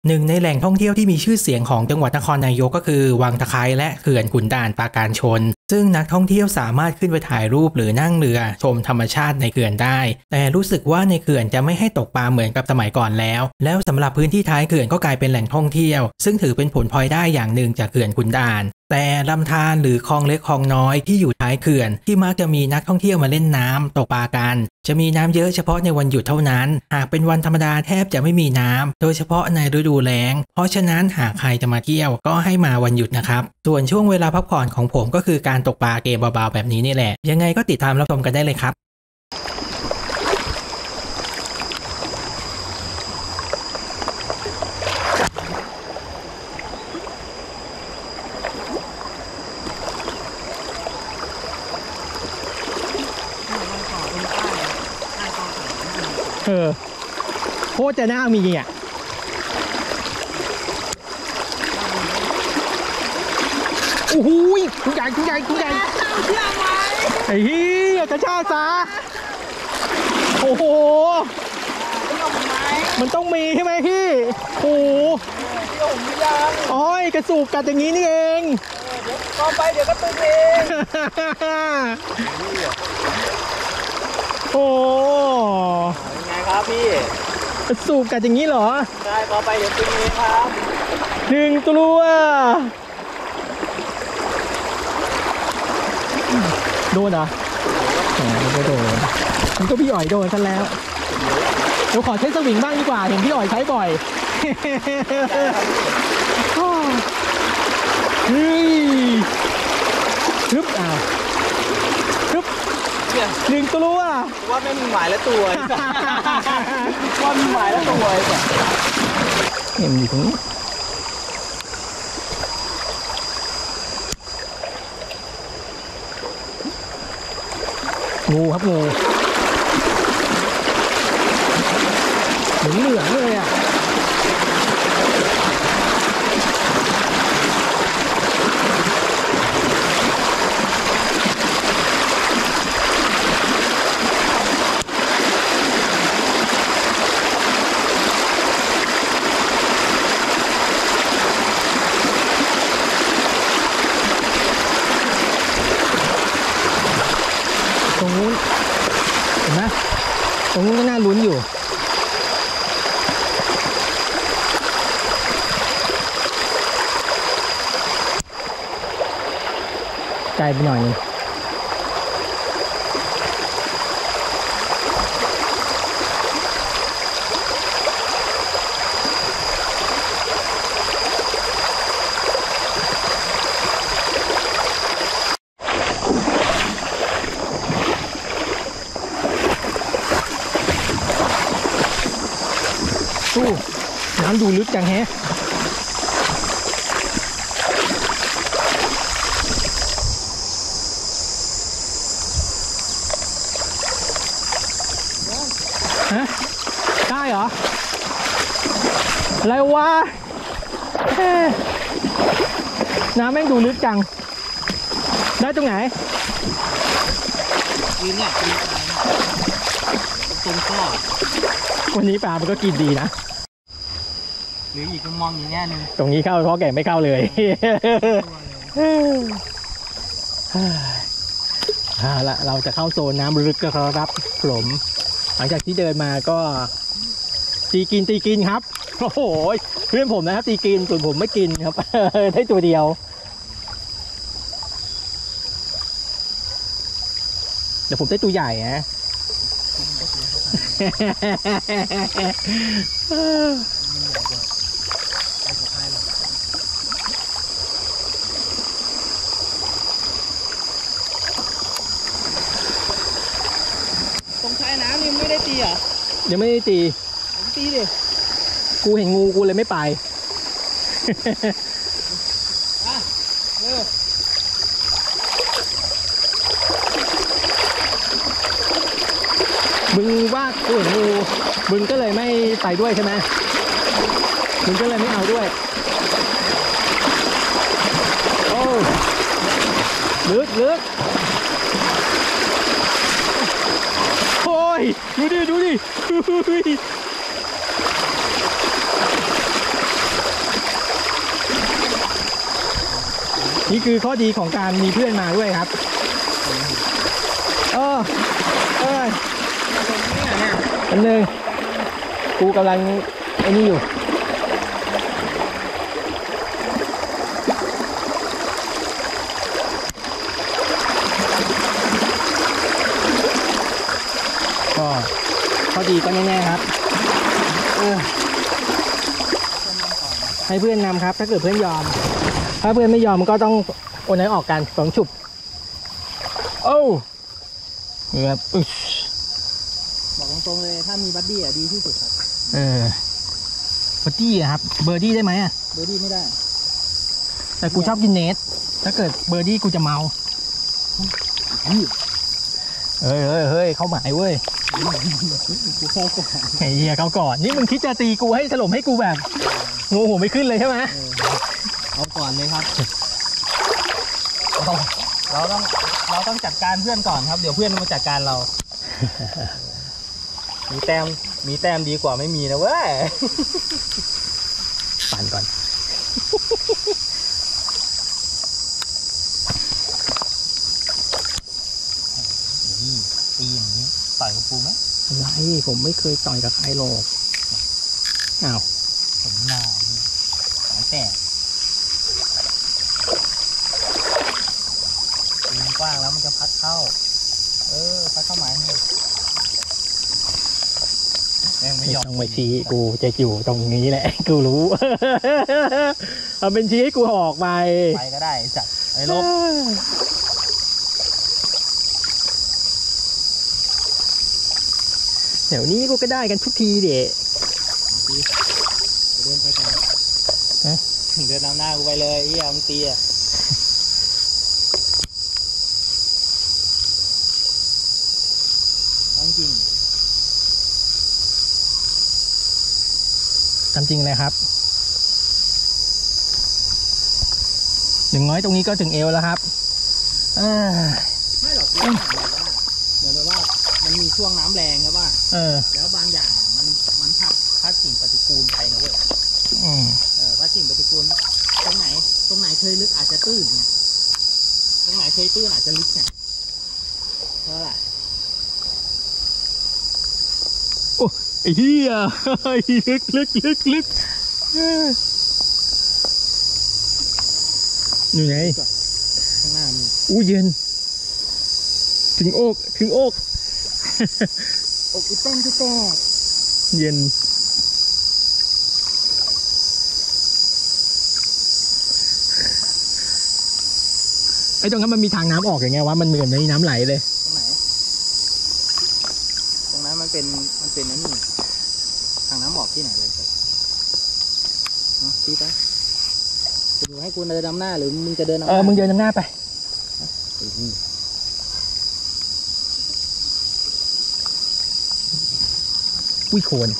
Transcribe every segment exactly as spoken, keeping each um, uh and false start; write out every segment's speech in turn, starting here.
หนึ่งในแหล่งท่องเที่ยวที่มีชื่อเสียงของจังหวัดนครนายกก็คือวังตะไคร้และเขื่อนขุนด่านปราการชนซึ่งนักท่องเที่ยวสามารถขึ้นไปถ่ายรูปหรือนั่งเรือชมธรรมชาติในเขื่อนได้แต่รู้สึกว่าในเขื่อนจะไม่ให้ตกปลาเหมือนกับสมัยก่อนแล้วแล้วสำหรับพื้นที่ท้ายเขื่อนก็กลายเป็นแหล่งท่องเที่ยวซึ่งถือเป็นผลพลอยได้อย่างหนึ่งจากเขื่อนขุนด่านแต่ลำธารหรือคลองเล็กคลองน้อยที่อยู่ท้ายเขื่อนที่มักจะมีนักท่องเที่ยวมาเล่นน้ำตกปลากันจะมีน้ำเยอะเฉพาะในวันหยุดเท่านั้นหากเป็นวันธรรมดาแทบจะไม่มีน้ำโดยเฉพาะในฤดูแล้งเพราะฉะนั้นหากใครจะมาเที่ยวก็ให้มาวันหยุดนะครับส่วนช่วงเวลาพักผ่อนของผมก็คือการตกปลาเกมเบาๆแบบนี้นี่แหละยังไงก็ติดตามรับชมกันได้เลยครับเออโคตรจะน่ามีอ่ะโอ้โหคุณใหญ่คุณใหญ่คุณใหญ่เชื่อไหมไอ้เหี้ยกระชากซะโอ้โหมันต้องมีใช่ไหมพี่โอ้โหเดี๋ยวผมยังโอ้ยกระสูบกัดอย่างนี้นี่เองเดี๋ยวต่อไปเดี๋ยวก็ตึงเองโอ้ไงครับพี่สูบกัดอย่างนี้เหรอใช่ต่อไปเดี๋ยวตึงเองครับหนึ่งตัวโดนเหรอแหมไม่โดนมันก็พี่อ๋อยโดนซะแล้วเดี๋ยวขอใช้สวิงบ้างดีกว่าเห็นพี่อ๋อยใช้บ่อยเฮ้ยฮึบอ้าวฮึบหนึ่งตัวว่าไม่มีหมายแล้วตัวว่ามีหมายแล้วตัวเห็นอยู่ตรงนี้งูครับงูเหมือนเหลืองเลยอ่ะตรงนู้นเห็นไหมตรงนู้นก็น่าลุ้นอยู่ไกลไปหน่อยนึงน้ำดูลึกจังแฮะฮะได้เหรออะไรวะน้ำแม่งดูลึกจังได้ตรงไหนยืนเนี่ยตรงข้อวันนี้ปลามันก็กินดีนะหรืออีกมองอย่างนี้นึงตรงนี้เข้าเพราะแก่ไม่เข้าเลยเอาละเราจะเข้าโซนน้ำลึกก็ครับผมหลังจากที่เดินมาก็ตีกินตีกินครับโอ้โหเพื่อนผมนะครับตีกินส่วนผมไม่กินครับได้ตัวเดียวเดี๋ยวผมได้ตัวใหญ่ฮะตรงชายน้ำนี่ไม่ได้ตีเหรอยังไม่ได้ตีผมตีดิกูเห็นงูกูเลยไม่ไปอ่ะเร็วมึงว่ากูเห็นงูมึงก็เลยไม่ไปด้วยใช่ไหมมึงก็เลยไม่เอาด้วยโอ้ลึกลึกโอ้ยดูดิดูดินี่คือข้อดีของการมีเพื่อนมาด้วยครับเออเอออันหนึ่งกูกำลังไอ้นี่อยู่ก็ข้อดีก็แน่ๆครับเออให้เพื่อนนำครับถ้าเกิดเพื่อนยอมถ้าเพื่อนไม่ยอมก็ต้องโอนไหนออกกันสองฉุบโอ้ครับบอกตรงๆเลยถ้ามีบัดดี้อ่ะดีที่สุดครับเออบัดดี้อะครับเบอร์ดี้ได้ไหมอะเบอร์ดี้ไม่ได้แต่กูชอบกินเนสถ้าเกิดเบอร์ดี้กูจะเมาเฮ้ยเฮ้ยเฮ้ยเข้าหมายเว้ยกูเข้าก่อนไอ้เหี้ยเข้าก่อนนี่มึงคิดจะตีกูให้ถล่มให้กูแบบงูหัวไม่ขึ้นเลยใช่ไหมเอาก่อนเลยครับเราต้องเราต้องจัดการเพื่อนก่อนครับเดี๋ยวเพื่อนมาจัดการเรามีแต้มมีแต้มดีกว่าไม่มีนะเว้ยปั่นก่อนตีอย่างนี้ต่อยกับปูไหมอะไรผมไม่เคยต่อยกับใครหรอกอ้าวผมหน้าหายแตกตีกว้างแล้วมันจะพัดเข้าเออพัดเข้าหมายนี่ไม่ยอมไม่ชี้กูจะอยู่ตรงนี้แหละกูรู้เอาเป็นชี้ให้กูออกไปไปก็ได้จัดไอ้ลบเดี๋ยวนี้กูก็ได้กันทุกทีเด็กเดินไปกันเดินนำหน้ากูไปเลยไอ้ยังตีอ่ะจริงทำจริงเลยครับหนึ่งน้อยตรงนี้ก็ถึงเอวแล้วครับไม่หรอกเหมือนแบบว่ามันมีช่วงน้ำแรงครับว่าแล้วบางอย่างมันมันผักพัดสิ่งปฏิกูลไปนะเว้ยเออพัดสิ่งปฏิกูลตรงไหนตรงไหนเคยลึกอาจจะตื้นไงตรงไหนเคยตื้นอาจจะลึกไงเท่าไหร่โอ้ไอ้เหี้ยลึกลึกลึกลึกอยู่ไหนข้างหน้ามีอู้เย็นถึงอกถึงอกอกอีเต้นที่แตกเย็นไอ้ตรงนั้นมันมีทางน้ำออกอย่างไงวะมันเหมือนในน้ำไหลเลยตรงไหนตรงนั้นมันเป็นมันเป็นนั่นนี่ทางน้ำออกที่ไหนเลยเนาะตีไปจะดูให้กูเดินนำหน้าหรือมึงจะเดินนำหน้าเออมึงเดินนำหน้าไปอุ้ยโคน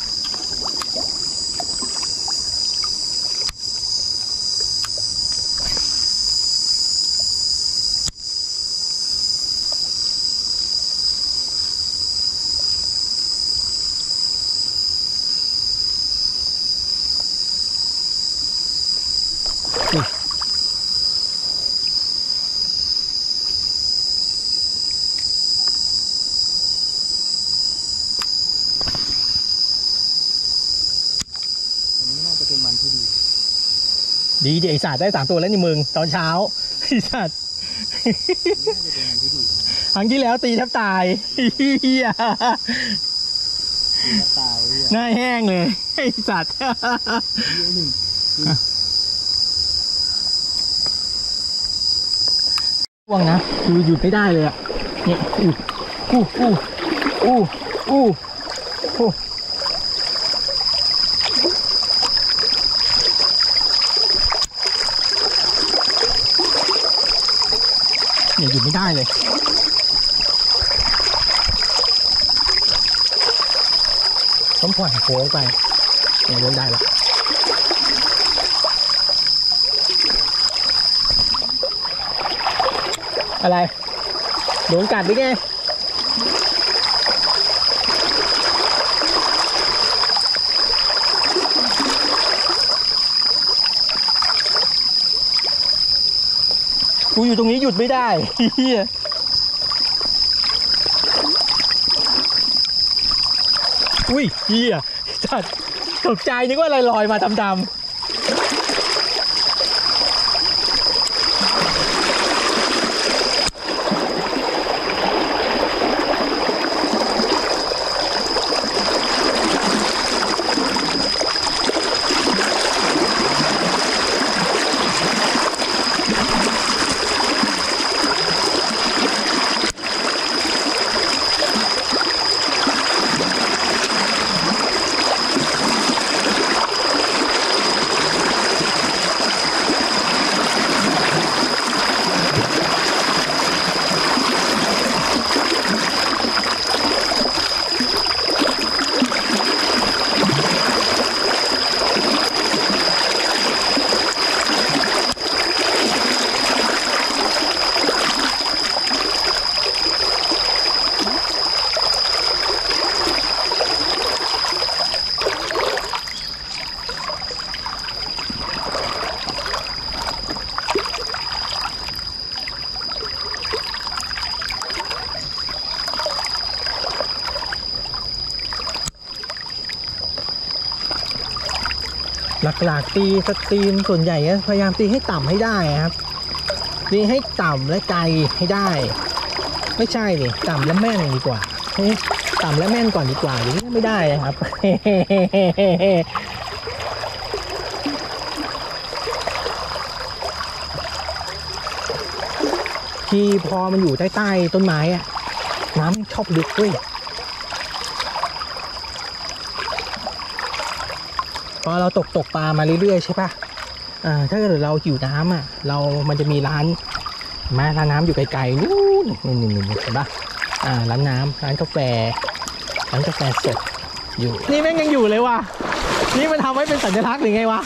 จะเป็นวันที่ดีดีดีไอสัตว์ได้สามตัวแล้วนี่มึงตอนเช้าไอสัตว์ครั้งที่แล้วตีแทบตายเฮียตายหน้าแห้งเลยไอสัตว์ว่างนะคือหยุดไม่ได้เลยอ่ะเนี่ยอู้อู้อู้อู้อู้อู้เนี่ยหยุดไม่ได้เลยต้องผ่อนโค้งไปเนี่ยเดินได้ละอะไรโดนกัดดิไงกูอยู่ตรงนี้หยุดไม่ได้เฮียอุ้ยเฮียจัดตกใจนึกว่าอะไรลอยมาดำๆหลักๆตีสตรีมส่วนใหญ่ก็พยายามตีให้ต่ำให้ได้ครับตีให้ต่ำและไกลให้ได้ไม่ใช่ดิต่ำและแม่นดีกว่าต่ำและแม่นก่อนดีกว่าอย่างนี้ไม่ได้ครับที่พอมันอยู่ใต้ๆต้นไม้อะน้ำชอบลึกด้วยพอเราตกตกปลามาเรื่อยๆใช่ปะอ่าถ้าเกิดเราหิวน้ำอ่ะเรามันจะมีร้านมาร้านน้ำอยู่ไกลๆนู่นนี่นี่นี่เห็นปะอ่าร้านน้ำร้านกาแฟร้านกาแฟสดอยู่นี่แม่งยังอยู่เลยว่ะนี่มันทำไว้เป็นสัญลักษณ์หรือไงวะ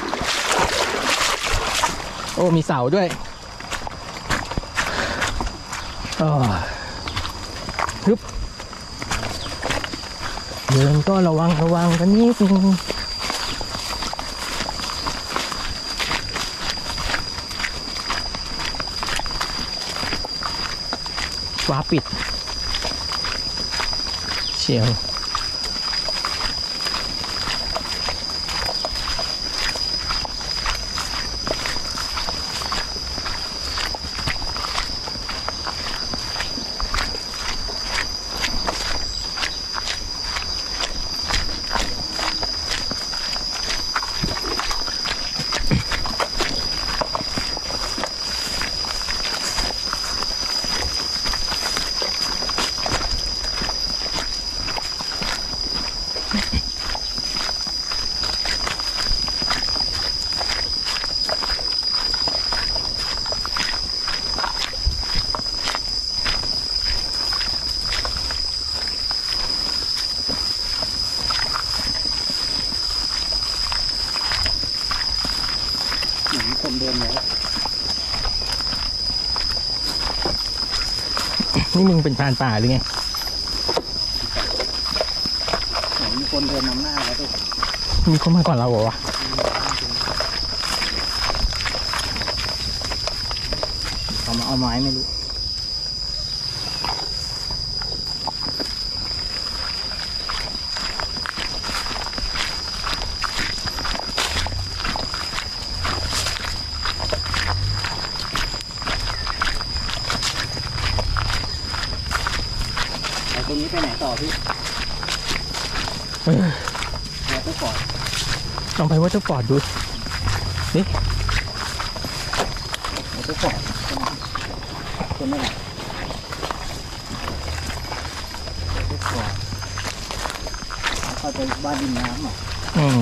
โอ้มีเสาด้วยอ๋อฮึบเดินก็ระวังระวังกันนิดนึงฟ้าปิดเชียวคนเดินแล้วนี่มึงเป็นพรานป่าหรือไงมีคนเดินนำหน้าแล้วด้วยมีคนมาก่อนเราเหรอวะเขามาเอาไม้ไม่รู้ตรงนี้ไปไหนต่อพี่วัตเตอร์ฟอร์ดลองไปวัตเตอร์ฟอร์ดดูนี่วัตเตอร์ฟอร์ดเป็นไงวัตเตอร์ฟอร์ดเข้าไปบ้านดินน้ำอ่ะอืม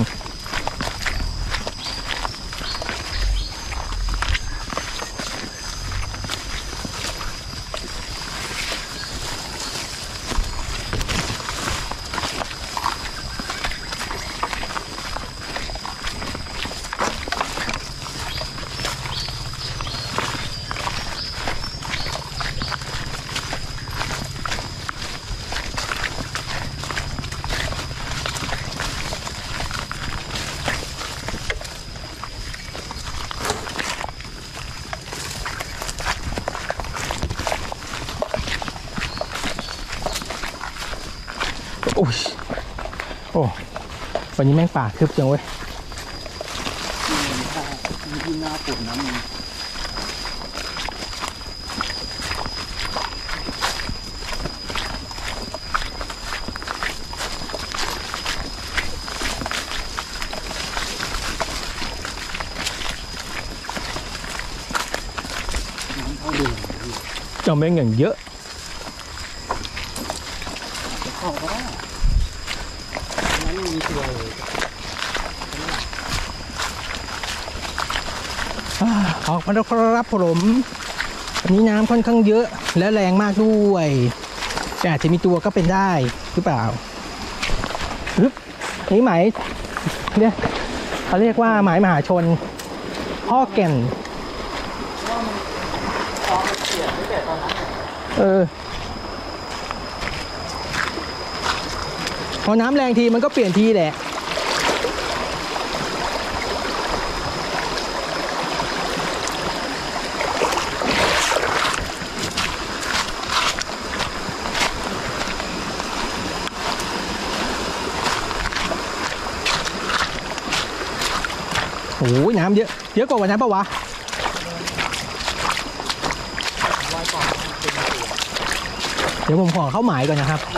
โอ้ยโอ้วันนี้แม่งป่าคึบจังเว้ยที่หน้าปวดน้ำมันจอมแม่งอย่างเยอะเข้าก็ได้นั้นมีตัวเลยออกมาแล้วครับผมวันนี้น้ำค่อนข้างเยอะและแรงมากด้วยแต่อาจจะมีตัวก็เป็นได้หรือเปล่าฮึบนี่หมายเนี่ยเขาเรียกว่าหมายมหาชนพ่อแก่นเออพอน้ำแรงทีมันก็เปลี่ยนทีแหละโอ้ยน้ำเยอะเยอะกว่าวันนั้นปะวะเดี๋ยวผมขอเข้าหมายก่อนนะครับ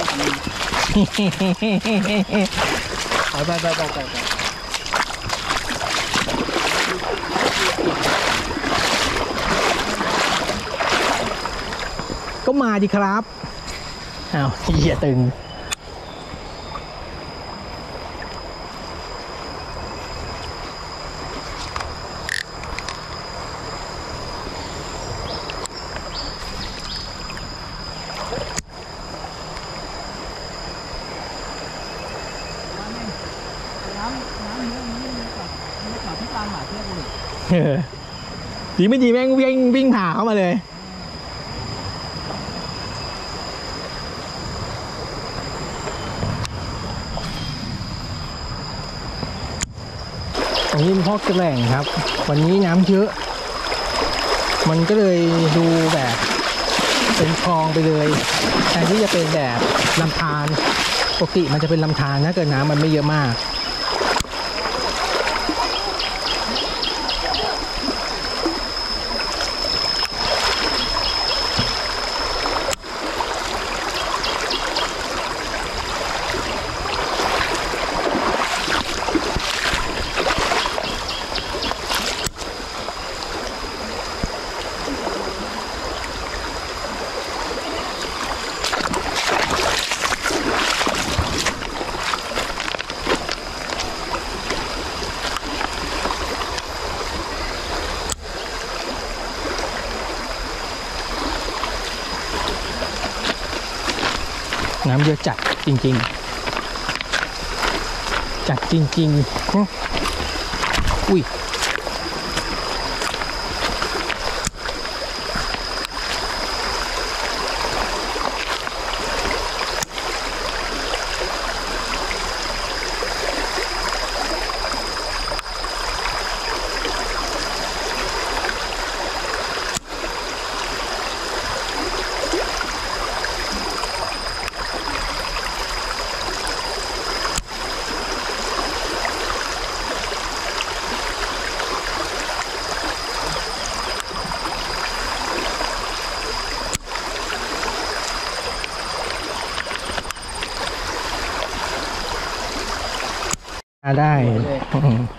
ไปไปไปไปไปก็มาดิครับอ้าวเหี้ยตึงดีไม่ดีแม่งวิ่งวิ่งผ่าเข้ามาเลยตรงนี้เป็นพ่อแกล้งครับวันนี้น้ำเยอะมันก็เลยดูแบบเป็นคลองไปเลยแทนที่จะเป็นแบบลำธารปกติมันจะเป็นลำธารนะเกิดน้ำมันไม่เยอะมากน้ำเยอะจัดจริงๆจัดจริงๆอุ้ยได้